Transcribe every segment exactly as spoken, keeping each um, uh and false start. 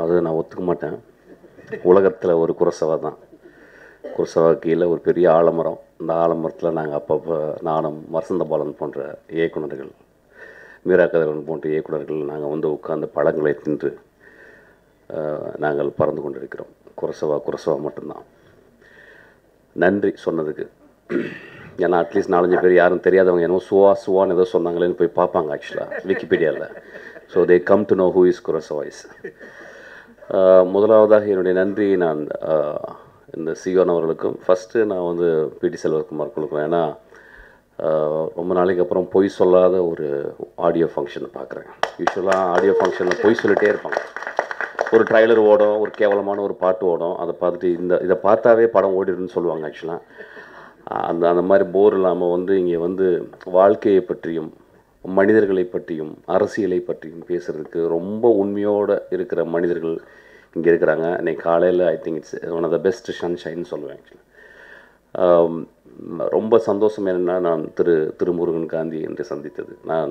அது நான் ஒத்துக்க மாட்டேன். உலகத்தில் ஒரு குரசவா தான். குரசவா கீழே ஒரு பெரிய ஆலமரம். இந்த ஆலமரத்தில் நாங்கள் அப்பப்போ நானும் வசந்த பாலன் போன்ற இயக்குநர்கள், மீரா கதிரவன் போன்ற இயக்குநர்கள் நாங்கள் வந்து உட்கார்ந்து பழங்களை தின்று நாங்கள் பறந்து கொண்டிருக்கிறோம். குரசவா குரசவா மட்டும்தான். நன்றி சொன்னதுக்கு. ஏன்னா அட்லீஸ்ட் நாலஞ்சு பேர் யாரும் தெரியாதவங்க என்னவோ சுவா சுவான்னு ஏதோ சொன்னாங்களேன்னு போய் பார்ப்பாங்க ஆக்சுவலாக விக்கிபீடியாவில். So they come to know who is Kurosawa is. முதலாவதாக என்னுடைய நன்றி நான் இந்த சியோன் அவர்களுக்கும், ஃபஸ்ட்டு நான் வந்து பிடி செல்வகுமார் கொடுக்குறேன். ஏன்னா ரொம்ப நாளைக்கு அப்புறம் பொய் சொல்லாத ஒரு ஆடியோ ஃபங்க்ஷன் பார்க்குறேன். யூஸ்வலாக ஆடியோ ஃபங்க்ஷனில் பொய் சொல்லிகிட்டே இருப்பாங்க. ஒரு ட்ரைலர் ஓடும், ஒரு கேவலமான ஒரு பாட்டு ஓடும், அதை பார்த்துட்டு இந்த இதை பார்த்தாவே படம் ஓடிடுன்னு சொல்லுவாங்க. ஆக்சுவலாக அந்த அந்த மாதிரி போர் இல்லாமல் வந்து இங்கே வந்து வாழ்க்கையை பற்றியும் மனிதர்களை பற்றியும் அரசியலை பற்றியும் பேசுகிறதுக்கு ரொம்ப உண்மையோடு இருக்கிற மனிதர்கள் இங்கே இருக்கிறாங்க. இன்றைக்கி காலையில் I think it's one of the best சன்ஷைன்னு சொல்லுவேன். ஆக்சுவலாக ரொம்ப சந்தோஷம் என்னென்னா, நான் திரு திருமுருகன் காந்தி என்று சந்தித்தது. நான்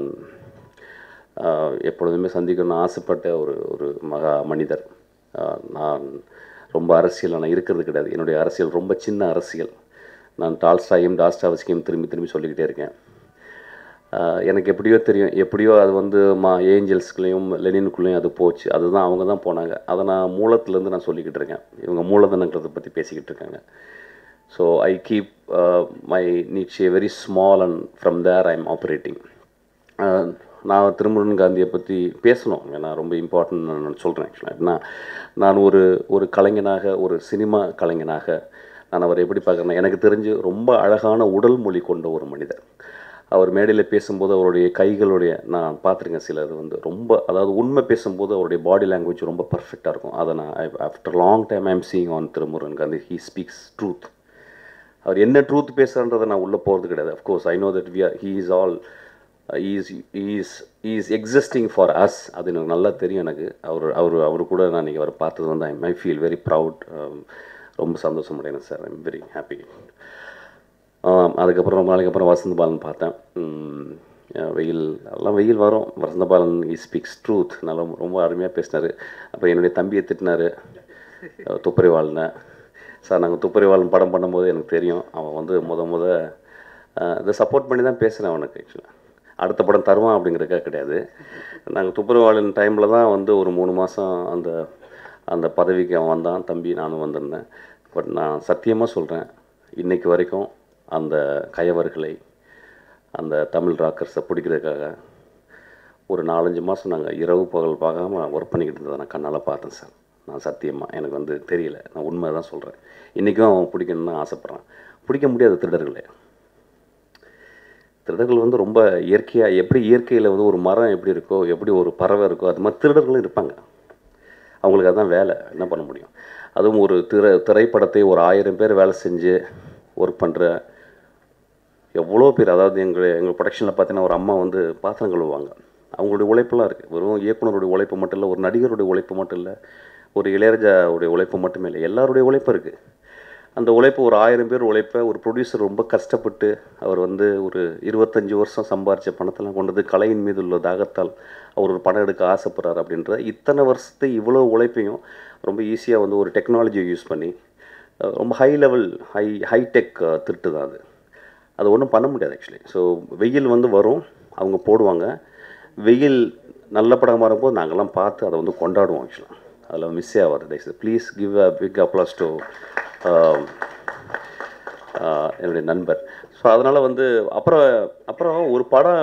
எப்பொழுதுமே சந்திக்கணும்னு ஆசைப்பட்ட ஒரு ஒரு மகா மனிதர். நான் ரொம்ப அரசியல் நான் இருக்கிறது கிடையாது. என்னுடைய அரசியல் ரொம்ப சின்ன அரசியல். நான் டால்ஸ்டாயும் டாஸ்டாவஸ்கியும் திரும்பி திரும்பி சொல்லிக்கிட்டே இருக்கேன். எனக்கு எப்படியோ தெரியும், எப்படியோ அது வந்து மா ஏஞ்சல்ஸ்குள்ளேயும் லெனினுக்குள்ளேயும் அது போச்சு. அதுதான் அவங்க தான் போனாங்க. அதை நான் மூலத்துலேருந்து நான் சொல்லிக்கிட்டு இருக்கேன். இவங்க மூலதனங்கிறத பற்றி பேசிக்கிட்டு இருக்காங்க. So I keep my needs very small and from there I am operating. நான் திருமுருகன் காந்தியை பற்றி பேசணும், ஏன்னா ரொம்ப இம்பார்ட்டன்ட் நான் சொல்கிறேன். ஆக்சுவலாக ஏன்னா நான் ஒரு ஒரு கலைஞனாக, ஒரு சினிமா கலைஞனாக நான் அவரை எப்படி பார்க்குறேன்னா, எனக்கு தெரிஞ்சு ரொம்ப அழகான உடல் மொழி கொண்ட ஒரு மனிதர். அவர் மேடையில் பேசும்போது அவருடைய கைகளுடைய நான் பார்த்துருக்கேன் சில இது வந்து ரொம்ப, அதாவது உண்மை பேசும்போது அவருடைய பாடி லாங்குவேஜ் ரொம்ப பர்ஃபெக்டாக இருக்கும். அதை நான் after long time I am seeing on Thirumurugan Gandhi. He speaks truth. அவர் என்ன ட்ரூத் பேசுகிறன்றதை நான் உள்ளே போகிறது கிடையாது. Of course I know that we are he is all is is is existing for us. அது எனக்கு நல்லா தெரியும். எனக்கு அவர் அவர் அவர் கூட நான் இன்றைக்கி அவரை பார்த்தது வந்து I my feel very proud. ரொம்ப சந்தோஷம் அடைகிறேன் சார். I'm very happy. அதுக்கப்புறம் ரொம்ப நாளைக்கு அப்புறம் வசந்த பாலன் பார்த்தேன். வெயில் எல்லாம் வெயில் வரும். வசந்த பாலன் ஈ ஸ்பீக்ஸ் ட்ரூத். நல்லா ரொம்ப அருமையாக பேசினார். அப்புறம் என்னுடைய தம்பியை திட்டினார், துப்பறிவாள்னு. சார் நாங்கள் துப்பறிவாளன் படம் பண்ணும்போது எனக்கு தெரியும் அவன் வந்து முத முத இதை சப்போர்ட் பண்ணி தான் பேசுகிறேன் அவனுக்கு. ஆக்சுவலாக அடுத்த படம் தருவான் அப்படிங்கிறதுக்காக கிடையாது. நாங்கள் துப்பறிவாளன் டைமில் தான் வந்து ஒரு மூணு மாதம் அந்த அந்த பதவிக்கு அவன் வந்தான். தம்பி நானும் வந்திருந்தேன். பட் நான் சத்தியமாக சொல்கிறேன், இன்றைக்கு வரைக்கும் அந்த கயவர்களை, அந்த தமிழ் ராக்கர்ஸை பிடிக்கிறதுக்காக ஒரு நாலஞ்சு மாதம் நாங்கள் இரவு பகல் பார்க்காம ஒர்க் பண்ணிக்கிட்டு இருந்ததை நான் கண்ணால் பார்த்தேன் சார். நான் சத்தியமாக எனக்கு வந்து தெரியல, நான் உண்மை தான் சொல்கிறேன். இன்றைக்கும் அவன் பிடிக்கணும்னு ஆசைப்பட்றான். பிடிக்க முடியாத திருடர்களே. திருடர்கள் வந்து ரொம்ப இயற்கையாக, எப்படி இயற்கையில் வந்து ஒரு மரம் எப்படி இருக்கோ, எப்படி ஒரு பறவை இருக்கோ, அது மாதிரி திருடர்களும் இருப்பாங்க. அவங்களுக்கு அதுதான் வேலை. என்ன பண்ண முடியும்? அதுவும் ஒரு திரை திரைப்படத்தை ஒரு ஆயிரம் பேர் வேலை செஞ்சு ஒர்க் பண்ணுற எவ்வளோ பேர். அதாவது எங்கள் எங்கள் ப்ரொடக்ஷனில் பார்த்தீங்கன்னா ஒரு அம்மா வந்து பாத்திரம் கழுவுவாங்க. அவங்களுடைய உழைப்பெல்லாம் இருக்குது. வெறும் இயக்குனருடைய உழைப்பு மட்டும் இல்லை, ஒரு நடிகருடைய உழைப்பு மட்டும் இல்லை, ஒரு இளையராஜாவுடைய உழைப்பு மட்டுமே இல்லை, எல்லாருடைய உழைப்பு இருக்குது. அந்த உழைப்பு ஒரு ஆயிரம் பேர் உழைப்பை ஒரு ப்ரொடியூசர் ரொம்ப கஷ்டப்பட்டு அவர் வந்து ஒரு இருபத்தஞ்சி வருஷம் சம்பாரித்த பணத்தெல்லாம் கொண்டது கலையின் மீது உள்ள தாகத்தால் அவர் ஒரு படம் எடுக்க ஆசைப்படுறார். அப்படின்ற இத்தனை வருஷத்தை இவ்வளோ உழைப்பையும் ரொம்ப ஈஸியாக வந்து ஒரு டெக்னாலஜியை யூஸ் பண்ணி ரொம்ப ஹை லெவல் ஹை ஹைடெக் திருட்டு தான் அது. அது ஒன்றும் பண்ண முடியாது ஆக்சுவலி. ஸோ வெயில் வந்து வரும், அவங்க போடுவாங்க. வெயில் நல்ல படமாக இருக்கும்போது நாங்கள்லாம் பார்த்து அதை வந்து கொண்டாடுவோம். ஆக்சுவலாக அதில் மிஸ்ஸே ஆகாது. தயவுசெய்து please give a big applause to என்னுடைய நண்பர். ஸோ அதனால் வந்து அப்புறம் அப்புறம் ஒரு படம்,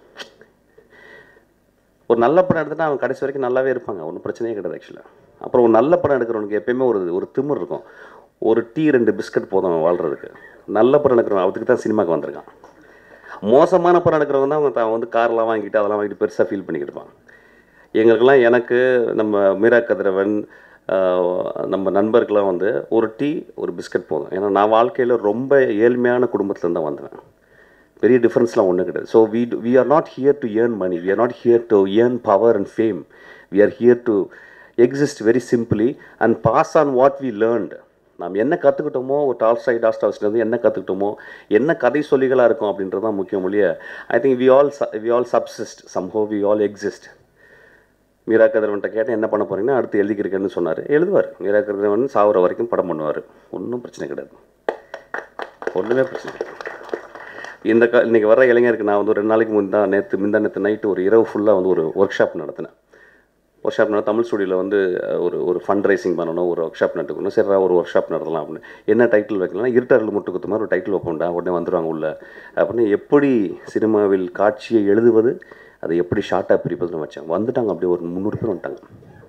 ஒரு நல்ல படம் எடுத்துகிட்டா அவன் கடைசி வரைக்கும் நல்லாவே இருப்பாங்க, ஒன்றும் பிரச்சனையே கிடையாது ஆக்சுவலாக. அப்புறம் ஒரு நல்ல படம் எடுக்கிறவனுக்கு எப்பயுமே ஒரு ஒரு திமிர் இருக்கும். ஒரு டீ ரெண்டு பிஸ்கட் போதும் அவன் வாழ்கிறதுக்கு. நல்ல படம் எடுக்கிறவன் அவத்துக்கு தான் சினிமாவுக்கு வந்திருக்கான். மோசமான படம் எடுக்கிறவங்க தான் அவங்க தான் வந்து கார்லாம் வாங்கிட்டு அதெல்லாம் வாங்கிட்டு பெருசாக ஃபீல் பண்ணிக்கிட்டு இருப்பான். எங்களுக்கெல்லாம், எனக்கு நம்ம மீரா கதிரவன் நம்ம நண்பர்கள்லாம் வந்து ஒரு டீ ஒரு பிஸ்கட் போதும். ஏன்னா நான் வாழ்க்கையில் ரொம்ப ஏழ்மையான குடும்பத்துலேருந்து தான் வந்தேன். பெரிய டிஃப்ரென்ஸ்லாம் ஒன்றும் கிடையாது. So we we are not here to earn money, we are not here to earn power and fame. We are here to exist very simply and pass on what we learned. நாம் என்ன கற்றுக்கிட்டோமோ, ஒரு Tolstoy டாஸ்டாவஸ்கிலேருந்து என்ன கற்றுக்கிட்டோமோ, என்ன கதை சொல்லிகளாக இருக்கும் அப்படின்றது தான் முக்கியம். மொழிய I think we all we all subsist somehow, we all exist. Meera கதிரவன்ட்ட கேட்டேன் என்ன பண்ண போகிறீங்கன்னா அடுத்து எழுதிக்கிறேன்னு சொன்னார். எழுதுவார். மீரா கதிரவன் சாகுற வரைக்கும் படம் பண்ணுவார். ஒன்றும் பிரச்சனை கிடையாது, ஒன்றுமே பிரச்சனை கிடையாது. இந்த க இன்றைக்கி வர இளைஞருக்கு நான் வந்து ஒரு ரெண்டு நாளைக்கு முந்தா நேற்று முந்தா நேற்று நைட்டு ஒரு இரவு ஃபுல்லாக வந்து ஒரு ஒர்க் ஷாப் நடத்தினேன். ஒர்க் ஷாப் நடத்த தமிழ் ஸ்டுடியோவில் வந்து ஒரு ஒரு ஃபண்ட் ரைசிங் பண்ணணும், ஒரு ஒர்க் ஷாப் நடத்துக்கணும். சரி ஒரு ஒர்க் ஷாப் நடத்தலாம் அப்படின்னு. என்ன டைட்டில் வைக்கலாம், இருட்டரில் முட்டு குத்து மாதிரி ஒரு டைட்டில் வைப்போம்டா, உடனே வந்துடுவாங்க உள்ள அப்படின்னு. எப்படி சினிமாவில் காட்சியை எழுதுவது, அதை எப்படி ஷார்ட்டாக பிரிப்பதுன்னு வச்சாங்க. வந்துட்டாங்க அப்படியே ஒரு முந்நூறு பேர் வந்துட்டாங்க.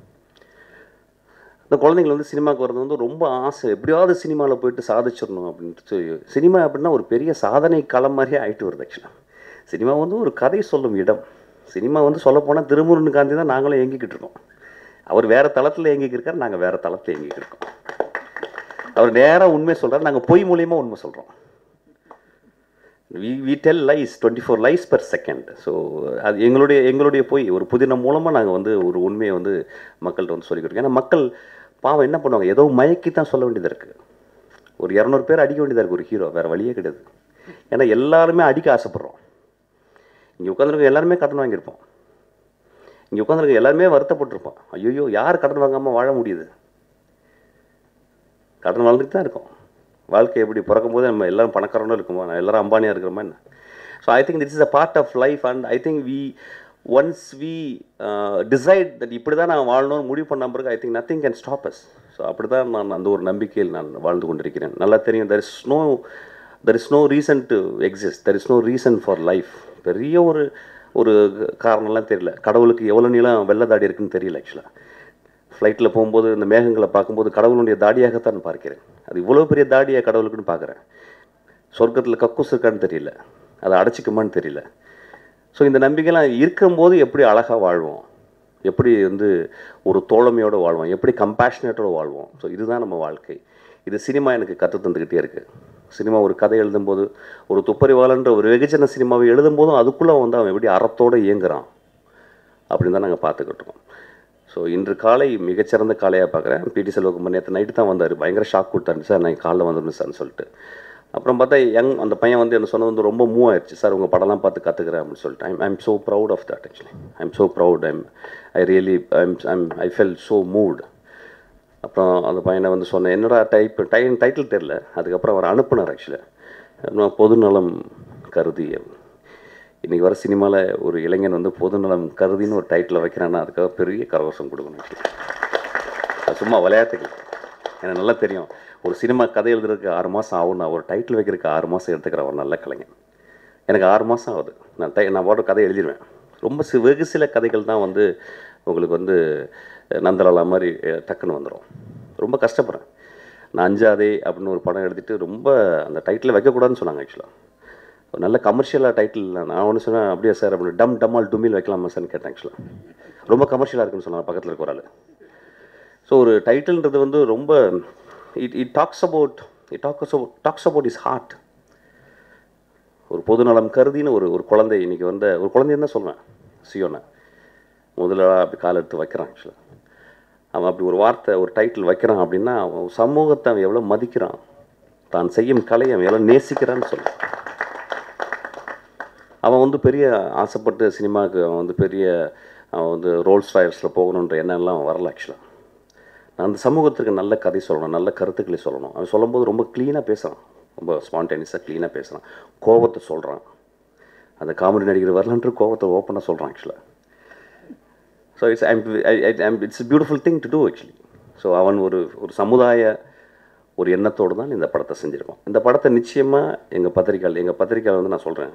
இந்த குழந்தைங்கள் வந்து சினிமாவுக்கு வர்றது வந்து ரொம்ப ஆசை, எப்படியாவது சினிமாவில் போயிட்டு சாதிச்சிடணும் அப்படின்ட்டு. சினிமா அப்படின்னா ஒரு பெரிய சாதனை களம் மாதிரியே ஆகிட்டு வருது. ஆக்சுவலாக சினிமா வந்து ஒரு கதை சொல்லும் இடம். சினிமா வந்து சொல்லப்போனால் திருமுருகன் காந்தி தான் நாங்களும் இயங்கிக்கிட்டு இருக்கோம். அவர் வேறு தளத்தில் இயங்கிக்கிட்டு இருக்கார், நாங்கள் வேறு தளத்தில் இயங்கிக்கிட்டு இருக்கோம். அவர் நேராக உண்மை சொல்கிறார், நாங்கள் பொய் மூலியமாக உண்மை சொல்கிறோம். We we tell lies twenty four lies per second. So அது எங்களுடைய எங்களுடைய பொய் ஒரு புதினம் மூலமாக நாங்கள் வந்து ஒரு உண்மையை வந்து மக்கள்கிட்ட வந்து சொல்லிக்கிட்டு இருக்கோம். ஏன்னா மக்கள் பாவம் என்ன பண்ணுவாங்க, ஏதோ மயக்கி தான் சொல்ல வேண்டியதாக இருக்குது. ஒரு இரநூறு பேர் அடிக்க வேண்டியதாக இருக்குது ஒரு ஹீரோ, வேறு வழியே கிடையாது. ஏன்னா எல்லாருமே அடிக்க ஆசைப்பட்றோம். இங்கே உட்காந்துருக்க எல்லாருமே கடன் வாங்கியிருப்போம். இங்கே உட்காந்துருக்க எல்லாருமே வருத்தப்பட்டிருப்போம். ஐயோ யார் கடன் வாங்காமல் வாழ முடியுது? கடன் வாழ்ந்துட்டு தான் இருக்கோம். வாழ்க்கை எப்படி பிறக்கும் போது நம்ம எல்லோரும் பணக்காரனும் இருக்குமா, எல்லோரும் அம்பானியாக இருக்கிறோமா என்ன? So I think this is a part of life. And I think we once we decide that இப்படி தான் நான் வாழணும்னு முடிவு பண்ண பிறகு I think nothing can stop us. So அப்படி தான் நான் அந்த ஒரு நம்பிக்கையில் நான் வாழ்ந்து கொண்டிருக்கிறேன். நல்லா தெரியும், there is no there is no reason to exist, there is no reason for life. பெரிய ஒரு ஒரு காரணம்லாம் தெரியல. கடவுளுக்கு எவ்வளோ நீளம் வெள்ளை தாடி இருக்குன்னு தெரியல. ஆக்சுவலாக ஃப்ளைட்டில் போகும்போது இந்த மேகங்களை பார்க்கும்போது கடவுளுடைய தாடியாகத்தான் பார்க்கிறேன். அது இவ்வளோ பெரிய தாடியாக கடவுளுக்குன்னு பார்க்குறேன். சொர்க்கத்தில் கக்கூஸ் இருக்கான்னு தெரியல, அதை அடைச்சிக்குமான்னு தெரியல. ஸோ இந்த நம்பிக்கைலாம் இருக்கும்போது எப்படி அழகாக வாழ்வோம், எப்படி வந்து ஒரு தோழமையோடு வாழ்வோம், எப்படி கம்பேஷனேட்டோடு வாழ்வோம். ஸோ இதுதான் நம்ம வாழ்க்கை. இது சினிமா எனக்கு கற்று தந்துக்கிட்டே இருக்குது. சினிமா ஒரு கதை எழுதும்போது, ஒரு துப்பறிவாளன்ற ஒரு வெகுஜன சினிமாவை எழுதும்போதும் அதுக்குள்ளே வந்து அவன் எப்படி அறத்தோடு இயங்குறான் அப்படின்னு தான் நாங்கள் பார்த்துக்கிட்டு இருக்கோம். ஸோ இன்று காலை மிகச்சிறந்த காலையாக பார்க்குறேன். பிடி செல்வகுமார் நேற்று நைட்டு தான் வந்தார். பயங்கர ஷாக் கொடுத்தாரு சார், நான் காலைல வந்துடணும் சார்னு சொல்லிட்டு. அப்புறம் பார்த்தா யங் அந்த பையன் வந்து என்ன சொன்னது வந்து ரொம்ப மூவ் ஆயிடுச்சு. சார் உங்கள் படம்லாம் பார்த்து கற்றுக்கிறேன் அப்படின்னு சொல்லிட்டு. I'm I'm so proud of that. Actually I'm so proud. I'm I really I'm I'm I fell so moved. அப்புறம் அந்த பையனை வந்து சொன்னேன், என்னடா டைப் டை டைட்டில் தெரில. அதுக்கப்புறம் அவர் அனுப்புனார். ஆக்சுவலாக பொதுநலம் கருதி. இன்றைக்கி வர சினிமாவில் ஒரு இளைஞன் வந்து பொதுநலம் கருதின்னு ஒரு டைட்டில் வைக்கிறான்னா அதுக்காக பெரிய கரவசம் கொடுக்கணும். சும்மா விளையாட்டுகள். எனக்கு நல்லா தெரியும், ஒரு சினிமா கதை எழுதுறதுக்கு ஆறு மாதம் ஆகும். நான் ஒரு டைட்டில் வைக்கிறதுக்கு ஆறு மாதம் எடுத்துக்கிற ஒரு நல்ல கலைஞன். எனக்கு ஆறு மாதம் ஆகுது. நான் டை நான் பாட்டு கதை எழுதிடுவேன். ரொம்ப சி வெகு சில கதைகள் தான் வந்து உங்களுக்கு வந்து நந்தலாலா மாதிரி டக்குன்னு வந்துடும். ரொம்ப கஷ்டப்படுறேன். நான் அஞ்சாதே அப்படின்னு ஒரு படம் எடுத்துகிட்டு ரொம்ப அந்த டைட்டில் வைக்கக்கூடாதுன்னு சொன்னாங்க. ஆக்சுவலாக ஒரு நல்ல கமர்ஷியலாக டைட்டில் நான் ஒன்று சொன்னேன், அப்படியே சார் அப்படின்னு டம் டம்மால் டுமில் வைக்கலாமா சார்னு கேட்டேன். ஆக்சுவலாக ரொம்ப கமர்ஷியலாக இருக்குன்னு சொன்னாங்க பக்கத்தில் இருக்க ஒரு ஆள். ஸோ ஒரு டைட்டில்ன்றது வந்து ரொம்ப it it talks about it talks talks about is heart. ஒரு பொதுநலம் கருதின்னு ஒரு ஒரு குழந்தை இன்றைக்கி வந்த ஒரு குழந்தைன்னு தான் சொல்லுவேன். சியோனை முதல்ல அப்படி கால் எடுத்து வைக்கிறான். ஆக்சுவலாக அவன் அப்படி ஒரு வார்த்தை ஒரு டைட்டில் வைக்கிறான் அப்படின்னா அவன் சமூகத்தை அவன் எவ்வளோ மதிக்கிறான், தான் செய்யும் கலையை அவன் எவ்வளோ நேசிக்கிறான்னு சொல்ல. அவன் வந்து பெரிய ஆசைப்பட்டு சினிமாவுக்கு அவன் வந்து பெரிய அவன் வந்து ரோல்ஸ் ராயல்ஸில் போகணுன்ற எண்ணம்லாம் வரல. ஆக்சுவலாக நான் அந்த சமூகத்திற்கு நல்ல கதை சொல்லணும், நல்ல கருத்துக்களை சொல்லணும். அவன் சொல்லும்போது ரொம்ப க்ளீனாக பேசுகிறான், ரொம்ப ஸ்பான்டேனியஸாக க்ளீனாக பேசுகிறான். கோபத்தை சொல்கிறான். அந்த காமெடி நடிகர் வரலான்ற கோபத்தை ஓப்பனாக சொல்கிறான். ஆக்சுவலாக so it's I'm I'm it's beautiful thing to do actually. So அவன் ஒரு ஒரு சமுதாய ஒரு எண்ணத்தோடு தான் இந்த படத்தை செஞ்சுருக்கோம். இந்த படத்தை நிச்சயமாக எங்கள் பத்திரிக்கையாளர் எங்கள் பத்திரிக்கையாளர் வந்து நான் சொல்கிறேன்,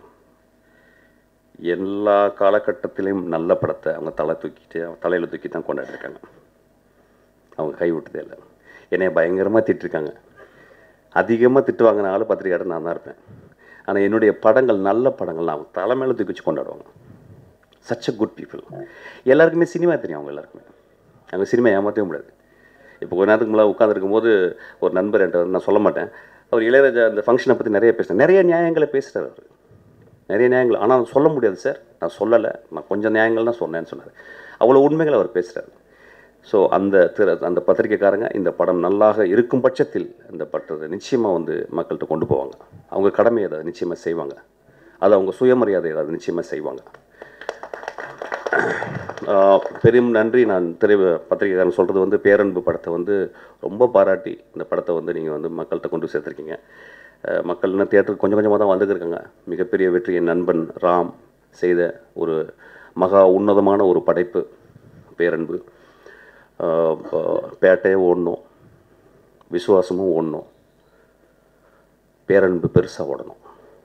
எல்லா காலகட்டத்திலையும் நல்ல படத்தை அவங்க தலை தூக்கிட்டு தலையில் தூக்கி தான் கொண்டாடிருக்காங்க. அவங்க கை விட்டதே இல்லை. என்னைய பயங்கரமாக திட்டிருக்காங்க. அதிகமாக திட்டு வாங்கினாலும் பத்திரிக்கையாளர் நான் தான் இருப்பேன். ஆனால் என்னுடைய படங்கள் நல்ல படங்கள் நான் அவங்க தலைமையில் தூக்கி வச்சு கொண்டாடுவாங்க. Such a good people. எல்லாருக்குமே சினிமா தெரியும். அவங்க எல்லாருக்குமே அவங்க சினிமா ஏமாற்றவே முடியாது. இப்போ கொஞ்ச நேரத்துக்கு முன்னாடி உட்காந்துருக்கும் போது ஒரு நண்பர் என்கிட்ட, நான் சொல்ல மாட்டேன், அவர் இளையராஜா அந்த ஃபங்க்ஷனை பற்றி நிறைய பேசுகிறேன், நிறைய நியாயங்களை பேசுகிறார் அவர், நிறைய நியாயங்கள். ஆனால் சொல்ல முடியாது சார், நான் சொல்லலை, நான் கொஞ்சம் நியாயங்கள் தான் சொன்னேன்னு சொன்னார். அவ்வளோ உண்மைகளை அவர் பேசுகிறார். ஸோ அந்த திரு அந்த பத்திரிக்கைக்காரங்க இந்த படம் நல்லாக இருக்கும் பட்சத்தில் இந்த பட்டத்தை நிச்சயமாக வந்து மக்கள்கிட்ட கொண்டு போவாங்க. அவங்க கடமையை அதை நிச்சயமாக செய்வாங்க. அது அவங்க சுயமரியாதை அதை நிச்சயமாக செய்வாங்க. பெரும் நன்றி. நான் திரை பத்திரிகைக்காரன் சொல்கிறது வந்து பேரன்பு படத்தை வந்து ரொம்ப பாராட்டி இந்த படத்தை வந்து நீங்கள் வந்து மக்கள்கிட்ட கொண்டு சேர்த்துருக்கீங்க. மக்கள் இன்னும் தியேட்டருக்கு கொஞ்சம் கொஞ்சமாக தான் வந்துருக்காங்க. மிகப்பெரிய வெற்றி என் நண்பன் ராம் செய்த ஒரு மகா உன்னதமான ஒரு படைப்பு பேரன்பு. பேட்டையே ஓடணும், விசுவாசமும் ஓடணும், பேரன்பு பெருசாக ஓடணும்.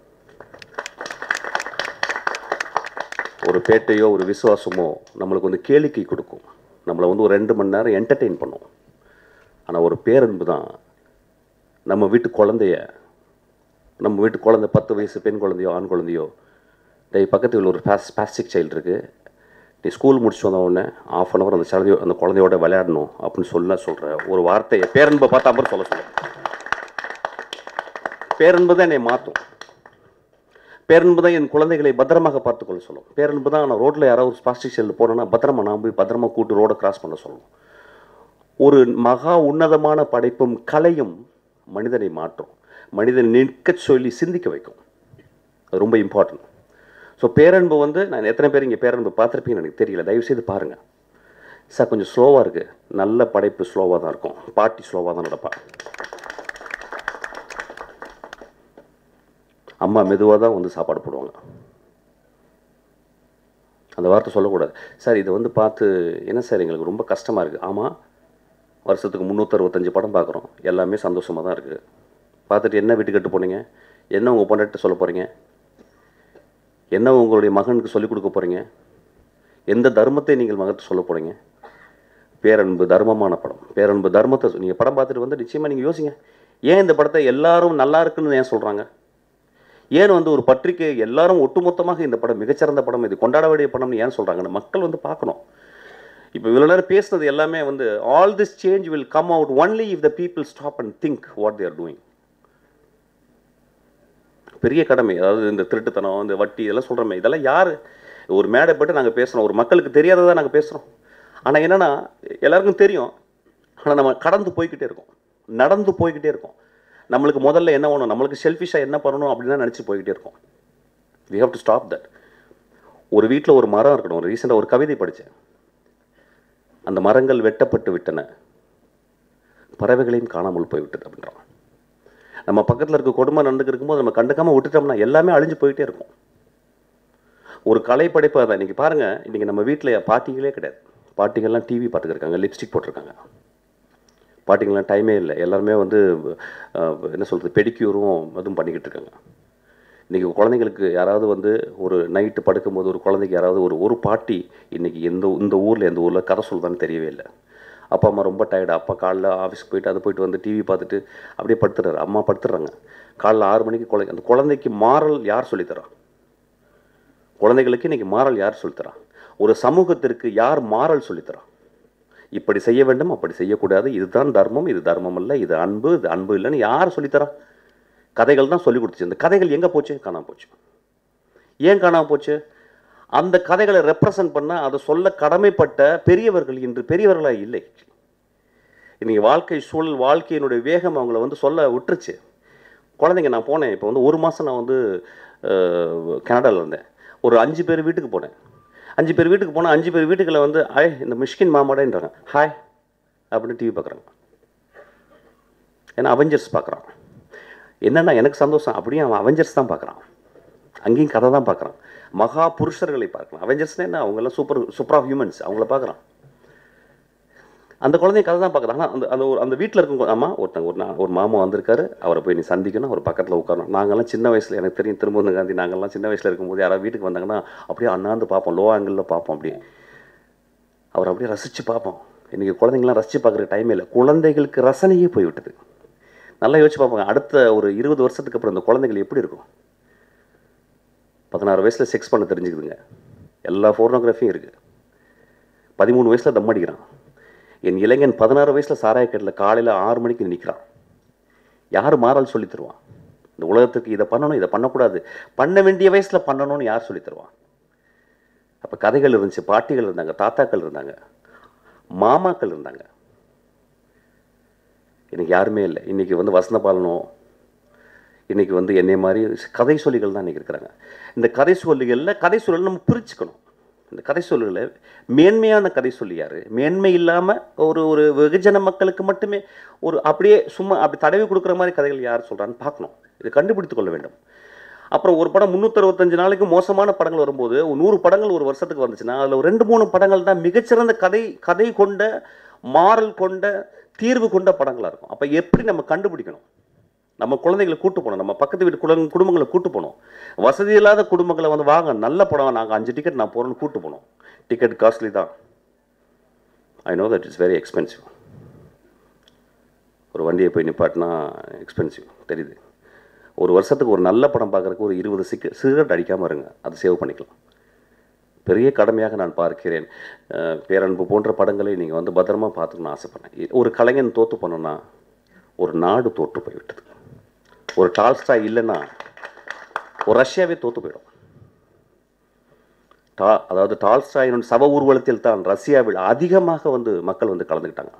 ஒரு பேட்டையோ ஒரு விசுவாசமோ நம்மளுக்கு வந்து கேளிக்கை கொடுக்கும், நம்மளை வந்து ஒரு ரெண்டு மணி நேரம் என்டர்டெயின் பண்ணும். ஆனால் ஒரு பேரன்பு தான் நம்ம வீட்டு குழந்தைய, நம்ம வீட்டு குழந்தை பத்து வயசு பெண் குழந்தையோ ஆண் குழந்தையோ, டே பக்கத்தில் ஒரு பாஸ் பாஸ்டிக் சைல்டு இருக்குது, நீ ஸ்கூல் முடிச்சுட்டு வந்த உடனே ஆஃப் அன் ஹவர் அந்த குழந்தையோ அந்த குழந்தையோட விளையாடணும் அப்படின்னு சொல்ல சொல்கிற ஒரு வார்த்தையை பேரன்பை பார்த்தா மாதிரி சொல்ல சொல்ல பேரன்பு தான் என்னை மாற்றும். பேரன்பு தான் என் குழந்தைகளை பத்திரமாக பார்த்துக்கொள்ள சொல்லும். பேரன்பு தான் நான் ரோட்டில் யாராவது ஒரு பிளாஸ்டிக் செல்லில் போனேன்னா பத்திரமா நான் போய் பத்திரமா கூட்டு ரோடை கிராஸ் பண்ண சொல்லணும். ஒரு மகா உன்னதமான படைப்பும் கலையும் மனிதனை மாற்றும், மனிதனை நிற்க சொல்லி சிந்திக்க வைக்கும். அது ரொம்ப இம்பார்ட்டன்ட். ஸோ பேரன்பு வந்து நான் எத்தனை பேர் இங்கே பேரன்பு பார்த்துருப்பீங்கன்னு எனக்கு தெரியல, தயவுசெய்து பாருங்கள் சார். கொஞ்சம் ஸ்லோவாக இருக்குது, நல்ல படைப்பு ஸ்லோவாக தான் இருக்கும், பாட்டி ஸ்லோவாக தான் நடப்பா, அம்மா மெதுவாக தான் வந்து சாப்பாடு போடுவாங்க. அந்த வார்த்தை சொல்லக்கூடாது சார். இதை வந்து பார்த்து என்ன சார் எங்களுக்கு ரொம்ப கஷ்டமாக இருக்குது. ஆமாம், வருஷத்துக்கு முந்நூற்றறுபத்தஞ்சு படம் பார்க்குறோம், எல்லாமே சந்தோஷமாக தான் இருக்குது. பார்த்துட்டு என்ன வீட்டுக்கு கட்டு போனீங்க, என்ன உங்கள் பொண்டாட்டி சொல்ல போகிறீங்க, என்ன உங்களுடைய மகனுக்கு சொல்லிக் கொடுக்க போகிறீங்க, எந்த தர்மத்தை நீங்கள் மகத்தை சொல்ல போகிறீங்க? பேரன்பு தர்மமான படம், பேரன்பு தர்மத்தை நீங்கள் படம் பார்த்துட்டு வந்து நிச்சயமாக நீங்கள் யோசிங்க, ஏன் இந்த படத்தை எல்லாரும் நல்லா இருக்குன்னு ஏன் சொல்கிறாங்க? ஏன் வந்து ஒரு பத்திரிகை எல்லாரும் ஒட்டுமொத்தமாக இந்த படம் மிகச்சிறந்த படம், இது கொண்டாட வேண்டிய படம்னு ஏன் சொல்கிறாங்கன்னு மக்கள் வந்து பார்க்கணும். இப்போ இவ்வளோ நேரம் பேசுனது எல்லாமே வந்து all this change will come out only if the people stop and think what they are doing. பெரிய கடமை. அதாவது இந்த திருட்டுத்தனம், இந்த வட்டி இதெல்லாம் சொல்கிறோமே, இதெல்லாம் யார் ஒரு மேடை போட்டு நாங்கள் பேசுகிறோம், ஒரு மக்களுக்கு தெரியாததான் நாங்கள் பேசுகிறோம். ஆனால் என்னென்னா எல்லாருக்கும் தெரியும், ஆனால் நம்ம கடந்து போய்கிட்டே இருக்கோம், நடந்து போய்கிட்டே இருக்கோம். நம்மளுக்கு முதல்ல என்ன வேணும், நம்மளுக்கு செல்ஃபிஷாக என்ன பண்ணணும் அப்படின்னு தான் நினச்சி போய்கிட்டே இருக்கோம். We have to stop that. ஒரு வீட்டில் ஒரு மரம் இருக்கணும். ஒரு ரீசெண்டாக ஒரு கவிதை படித்தேன், அந்த மரங்கள் வெட்டப்பட்டு விட்டன, பறவைகளையும் காணாமல் போய்விட்டது அப்படின்றான். நம்ம பக்கத்தில் இருக்க கொடுமை நடந்துக்கு இருக்கும்போது நம்ம கண்டுக்காமல் விட்டுட்டோம்னா எல்லாமே அழிஞ்சு போயிட்டே இருக்கும். ஒரு கலை படைப்பு அதான். இன்றைக்கி பாருங்கள், இன்றைக்கி நம்ம வீட்டில் பாட்டிகளே கிடையாது. பாட்டிகள்லாம் டிவி பார்த்துக்கிருக்காங்க, லிப்ஸ்டிக் போட்டிருக்காங்க. பாட்டிங்கெலாம் டைமே இல்லை, எல்லாருமே வந்து என்ன சொல்கிறது பெடிக்யூரும் அதுவும் பண்ணிக்கிட்டு இருக்காங்க. இன்றைக்கி குழந்தைங்களுக்கு யாராவது வந்து ஒரு நைட்டு படுக்கும்போது ஒரு குழந்தைக்கு யாராவது ஒரு ஒரு பாட்டி இன்றைக்கி எந்த இந்த ஊரில் எந்த ஊரில் கதை சொல்லுதான்னு தெரியவே இல்லை. அப்பா அம்மா ரொம்ப டயர்டு, அப்பா காலைல ஆஃபீஸ்க்கு போயிட்டு அதை போயிட்டு வந்து டிவி பார்த்துட்டு அப்படியே படுத்துறாரு, அம்மா படுத்துடுறாங்க. காலைல ஆறு மணிக்கு குழந்தை, அந்த குழந்தைக்கு மாரல் யார் சொல்லித்தரா? குழந்தைகளுக்கு இன்றைக்கி மாரல் யார் சொல்லித்தரா? ஒரு சமூகத்திற்கு யார் மாரல் சொல்லித்தரா? இப்படி செய்ய வேண்டும், அப்படி செய்யக்கூடாது, இதுதான் தர்மம், இது தர்மம் இல்லை, இது அன்பு, இது அன்பு இல்லைன்னு யார் சொல்லித்தரா? கதைகள் தான் சொல்லி கொடுத்துச்சு. அந்த கதைகள் எங்கே போச்சு? காணாமல் போச்சு. ஏன் காணாமல் போச்சு? அந்த கதைகளை ரெப்ரசன்ட் பண்ண, அதை சொல்ல கடமைப்பட்ட பெரியவர்கள் இன்று பெரியவர்களாக இல்லை. இன்றைக்கி வாழ்க்கை சூழல், வாழ்க்கையினுடைய வேகம் அவங்கள வந்து சொல்ல விட்டுருச்சு. குழந்தைங்க, நான் போனேன் இப்போ வந்து ஒரு மாதம் நான் வந்து கனடாவில் இருந்தேன். ஒரு அஞ்சு பேர் வீட்டுக்கு போனேன். அஞ்சு பேர் வீட்டுக்கு போனால் அஞ்சு பேர் வீட்டுக்குள்ள வந்து ஹாய் இந்த மிஷ்கின் மாமாடேன்றாங்க, ஹாய் அப்படின்னு டிவி பார்க்குறாங்க. ஏன்னா அவெஞ்சர்ஸ் பார்க்குறான். என்னென்னா எனக்கு சந்தோஷம், அப்படியே அவன் அவெஞ்சர்ஸ் தான் பார்க்குறான், அங்கேயும் கதை தான் பார்க்குறான். மகா புருஷர்களை பார்க்கலாம். அவெஞ்சர்ஸ்னா என்ன, அவங்கெல்லாம் சூப்பர் சூப்பர் ஆஃப் ஹியூமன்ஸ், அவங்கள பார்க்குறான். அந்த குழந்தைய கதை தான் பார்க்குறாங்க. ஆனால் அந்த அந்த ஒரு அந்த வீட்டில் இருக்கும் அம்மா ஒருத்தங்க ஒரு ஒரு மாமா வந்திருக்காரு, அவரை போய் நீ சந்திக்கணும், அவர் பக்கத்தில் உட்காரணும். நாங்கள்லாம் சின்ன வயசில், எனக்கு தெரியும் திருமூர்த்தி காந்தி, நாங்கள்லாம் சின்ன வயசில் இருக்கும்போது யாராவது வீட்டுக்கு வந்தாங்கன்னா அப்படியே அண்ணாந்து பார்ப்போம், லோ ஆங்கிளில் பார்ப்போம், அப்படியே அவர் அப்படியே ரசித்து பார்ப்போம். இன்றைக்கி குழந்தைங்களாம் ரசித்து பார்க்குற டைமே இல்லை, குழந்தைகளுக்கு ரசனையே போய்விட்டது. நல்லா யோசிச்சு பார்ப்பாங்க, அடுத்த ஒரு இருபது வருஷத்துக்கு அப்புறம் இந்த குழந்தைகள் எப்படி இருக்கும்? பதினாறு வயசில் செக்ஸ் பண்ண தெரிஞ்சுக்குதுங்க, எல்லா ஃபோர்னோகிராஃபியும் இருக்குது. பதிமூணு வயசில் தம் அடிக்கிறான். என் இளைஞன் பதினாறு வயசில் சாராயக்கட்டில் காலையில் ஆறு மணிக்கு நிற்கிறான். யார் மாறல் சொல்லி தருவான்? இந்த உலகத்துக்கு இதை பண்ணணும், இதை பண்ணக்கூடாது, பண்ண வேண்டிய வயசில் பண்ணணும்னு யார் சொல்லி தருவான்? அப்போ கதைகள் இருந்துச்சு, பாட்டிகள் இருந்தாங்க, தாத்தாக்கள் இருந்தாங்க, மாமாக்கள் இருந்தாங்க. இன்றைக்கி யாருமே இல்லை. இன்றைக்கி வந்து வசந்த பாலனோ, இன்றைக்கி வந்து என்னை மாதிரி கதை சொல்லிகள் தான் இன்றைக்கி இருக்கிறாங்க. இந்த கதை சொல்லிகளில் கதை சொல்லல் நம்ம பிரிச்சுக்கணும். இந்த கதை சொல்லுல மேன்மையான கதை சொல்லியார், மேன்மை இல்லாமல் ஒரு ஒரு வெகுஜன மக்களுக்கு மட்டுமே ஒரு அப்படியே சும்மா அப்படி தடவி கொடுக்குற மாதிரி கதைகள் யார் சொல்கிறான்னு பார்க்கணும். இதை கண்டுபிடித்து கொள்ள வேண்டும். அப்புறம் ஒரு படம் முந்நூற்றி அறுபத்தஞ்சு நாளைக்கு மோசமான படங்கள் வரும்போது நூறு படங்கள் ஒரு வருஷத்துக்கு வந்துச்சுன்னா அதில் ரெண்டு மூணு படங்கள் தான் மிகச்சிறந்த கதை கதை கொண்ட மாரல் கொண்ட தீர்வு கொண்ட படங்களாக இருக்கும். அப்போ எப்படி நம்ம கண்டுபிடிக்கணும்? நம்ம குழந்தைகளை கூட்டு போகணும், நம்ம பக்கத்து வீட்டு குழந்தை குடும்பங்களை கூட்டு போகணும். வசதி இல்லாத குடும்பங்களை வந்து வாங்க நல்ல படம், நாங்கள் அஞ்சு டிக்கெட் நான் போகிறோன்னு கூட்டு போகணும். டிக்கெட் காஸ்ட்லி தான், I know that it's very expensive. ஒரு வண்டியை போய் நிப்பாட்டினா எக்ஸ்பென்சிவ் தெரியுது. ஒரு வருஷத்துக்கு ஒரு நல்ல படம் பார்க்குறதுக்கு ஒரு இருபது சிக்க சிகரெட் அடிக்காமல் இருங்க, அது சேவ் பண்ணிக்கலாம். பெரிய கடமையாக நான் பார்க்கிறேன். பேரன்பு போன்ற படங்களை நீங்கள் வந்து பத்திரமா பார்த்துக்கணும்னு ஆசைப்பட்றேன். ஒரு கலைஞன் தோற்று போனோன்னா ஒரு நாடு தோற்று போய்விட்டது. ஒரு டால்ஸ்டாய் இல்லைன்னா ஒரு ரஷ்யாவே தோற்று போயிடும். டா அதாவது டால்ஸ்டாயின் சப ஊர்வலத்தில் தான் ரஷ்யாவில் அதிகமாக வந்து மக்கள் வந்து கலந்துக்கிட்டாங்க.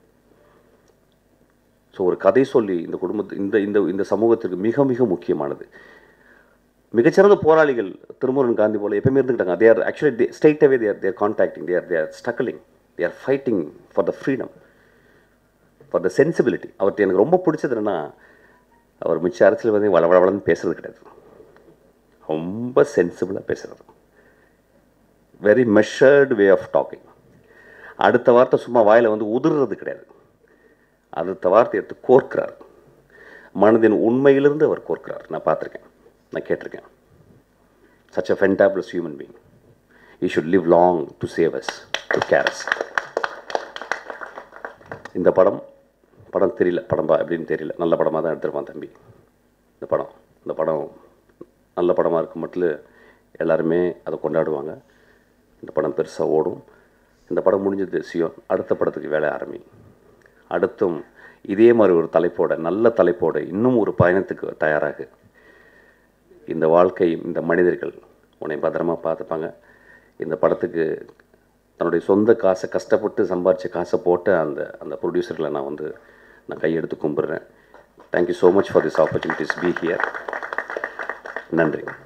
ஸோ ஒரு கதை சொல்லி இந்த குடும்பத்து இந்த இந்த இந்த சமூகத்திற்கு மிக மிக முக்கியமானது. மிகச்சிறந்த போராளிகள் திருமுருகன் காந்தி போல எப்பவுமே இருந்துக்கிட்டாங்க. They are actually straight away they're they're contacting, they're they're struggling, they're fighting for the freedom, for the sensibility. அவர்கிட்ட எனக்கு ரொம்ப பிடிச்சது என்னென்னா, அவர் மிச்ச அரசியல் வந்து வள வளவளன்னு பேசுறது கிடையாது, ரொம்ப சென்சிபிளாக பேசுகிறது. Very measured way of talking. அடுத்த வார்த்தை சும்மா வாயில் வந்து உதிர்றது கிடையாது, அடுத்த வார்த்தை எடுத்து கோர்க்கிறார். மனதின் உண்மையிலிருந்து அவர் கோர்க்கிறார். நான் பார்த்துருக்கேன், நான் கேட்டிருக்கேன். such a fantabulous human being. He should live long to save us, to care us. இந்த படம் படம் தெரியல, படம் எப்படின்னு தெரியல, நல்ல படமாக தான் எடுத்துருப்பான் தம்பி. இந்த படம் இந்த படம் நல்ல படமாக இருக்கும் மட்டும் எல்லாருமே அதை கொண்டாடுவாங்க. இந்த படம் பெருசாக ஓடும். இந்த படம் முடிஞ்சது சியோன், அடுத்த படத்துக்கு வேலை ஆரம்பி. அடுத்தும் இதே மாதிரி ஒரு தலைப்போட, நல்ல தலைப்போட இன்னும் ஒரு பயணத்துக்கு தயாராகு. இந்த வாழ்க்கை, இந்த மனிதர்கள் உன்னை பத்திரமா பார்த்துப்பாங்க. இந்த படத்துக்கு தன்னுடைய சொந்த காசை கஷ்டப்பட்டு சம்பாரித்த காசை போட்ட அந்த அந்த ப்ரொடியூசர்களை நான் வந்து நான் கையெடுத்து கும்பிட்றேன். Thank you so much for this opportunities be here. நன்றி.